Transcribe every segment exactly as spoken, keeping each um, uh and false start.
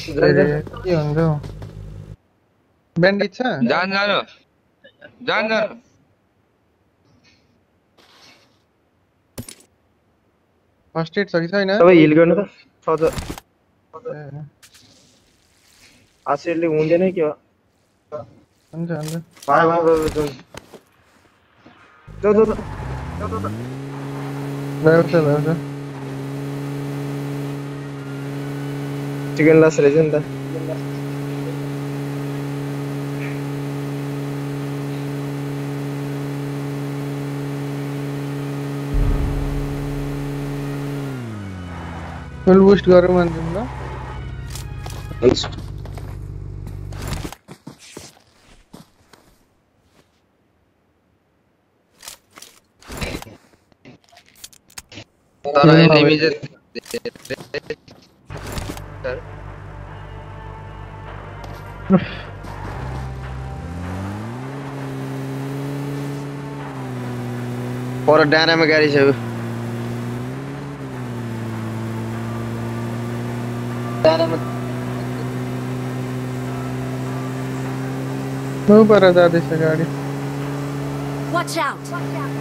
के हुन्छ हौ ब्यान्डेज छ जान जानु जान जानु फर्स्ट एड छ कि छैन सबै हिल गर्नु त छ त आसेरले हुँदैन के हो हुन्छ हुन्छ भाइ भाइ भाइ जाऊ जाऊ जाऊ ल्याउँछ ल्याउँछ चिकन लास रहेछ नि त फुल बुस्ट गरौँ भन्छौँ ल हुन्छ तर एनिमी चाहिँ पर डाँडामा गाडी छ नौ पर जाँदैछ गाडी Watch out!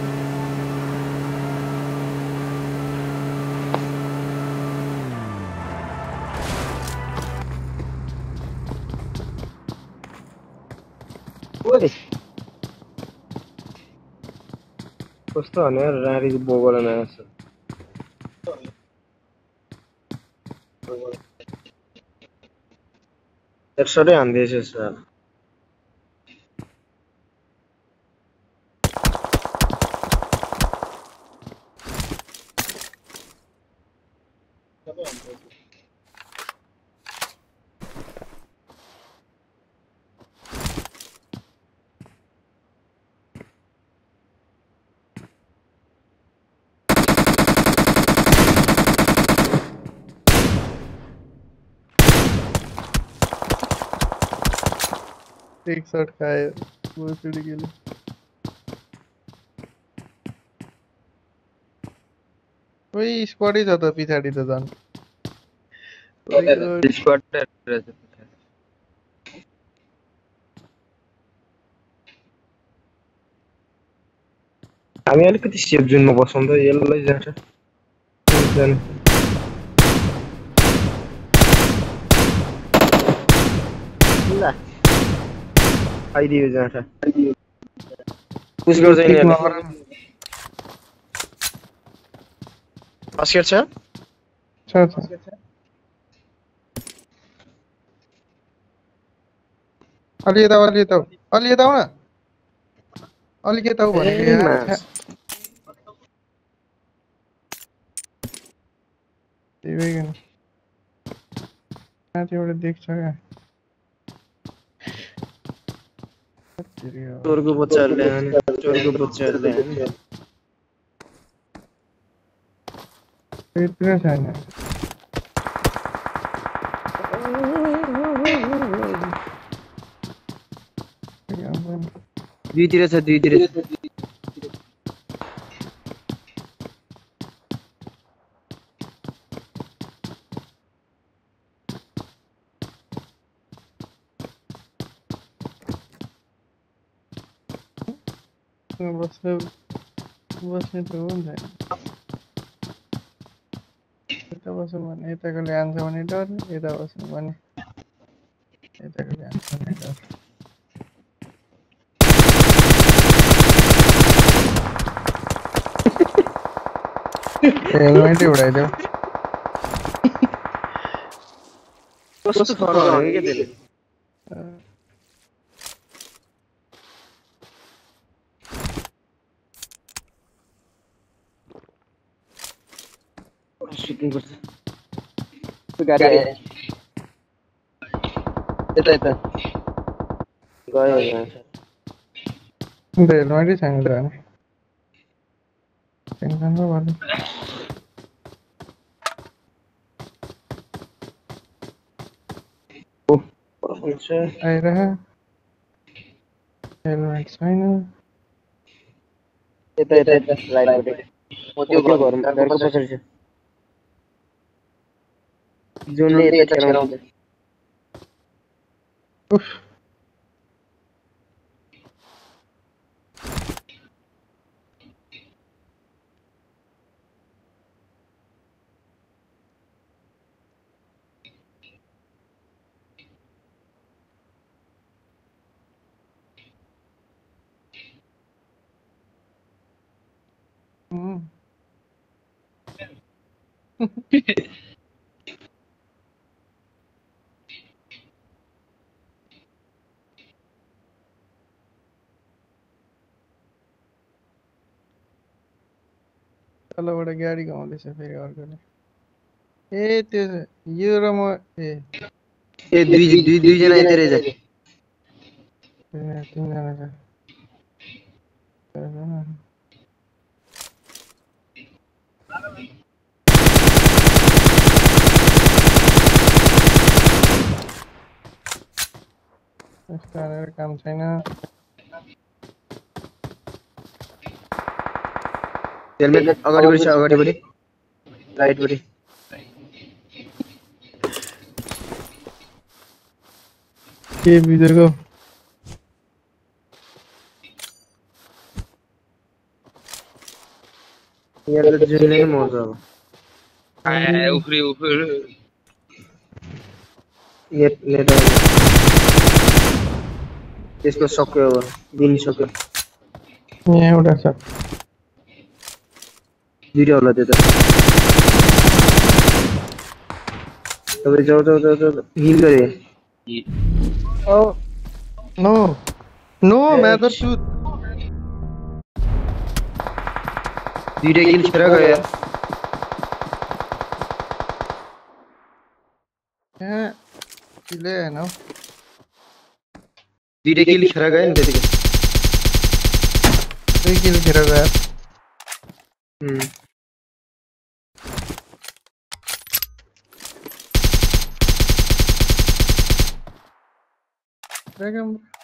कस्तो भने रारी बोगोला नआछ हेडसटै हान्दैछ सर एक शॉट खायो वो चिड़ी गेली ओइ स्क्वाडै छ त पछाडी त झन् स्क्वाड रहेछ हामी अलिकति सेफ जोनमा बसौँ त यसलाई जान्छ जाने ल आइदियो जान्छ पुश गर्छ नि बास्केट छ छ छ अलि यता अलि यता अलि यता न अलि यता भनेको यार त्यही भइगयो माथिबाट देख्छ क्या चोरको बच्चाहरूले हाने चोरको बच्चाहरूले हाने त्यति छैन दुईतिर छ दुईतिर बस्ने बस्ने त हुन्छ यता बस्यो भने यताकोले हान्छ भने डर यता बस्नु भने यताकोले हान्छ भने डर हेलमेटै उडाइदेऊ कस्तो फरक हो के त्यसले सुटिङ गर्छ गाडी आयो यता यता गयो यहाँ हेलमेटै छैन त भने टेन्सन भयो आइरह हेलमेट छैन यता यता यता राइटपट्टि म त्यो घरमा घरको पछाडि छ जुनले यता छेराउँछ Uf. Mm. तलबाट गाडी घुमाउँदैछ फेरि अर्कोले ए त्यो यो र म ए ए दुई दुई दुईजना यतै रहेछ ए, तिनजना छ चारजना। यस्तो हानेर काम छैन हेलमेट अगाडिपट्टि छ अगाडिपट्टि राइटपट्टि के बिजोको यहाँ त जुनै नै मर्छ अब आए उफ्री उफ्री नेट नेट त्यसको सक्यो अब दिन सक्यो यहाँ एउटा छ दुईटा होला त्यो त तपाईँ जाऊ जाऊ जाऊ जाऊ हिल गरे Oh, no, no, mother shoot. दुईटा किल खेर गयो यार Yeah, किले हैन हौ दुईटा किल खेर गयो नि त्यतिकै दुई किल खेर गयो हुँ Dragon